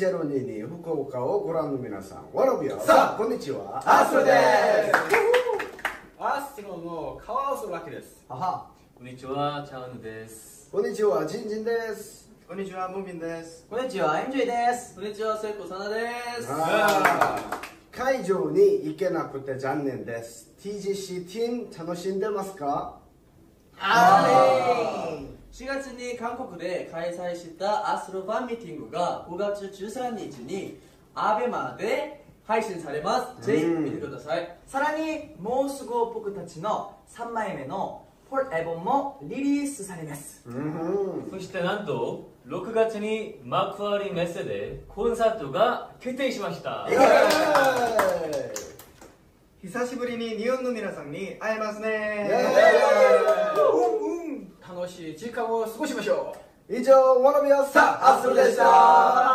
2022福岡をご覧の皆さん、わらびよ。さあ、こんにちは。 アストロです。 アストロの川尾明です。 はは。 こんにちは、チャウヌです。 こんにちは、ジンジンです。 こんにちは、ムービンです。 こんにちは、MJ です。 こんにちは、セイコサナです。 会場に行けなくて残念です。TGC10 楽しんでますか ？4月に韓国で開催したアストロファンミーティングが5月13日にアベマで配信されます。ぜひ見てください。 さらにもうすぐ僕たちの3枚目のポルエボンもリリースされます。 そしてなんと6月に幕張メッセでコンサートが決定しました。 久しぶりに日本の皆さんに会えますね。楽しい時間を過ごしましょう。 以上、わらびよさアストロでした。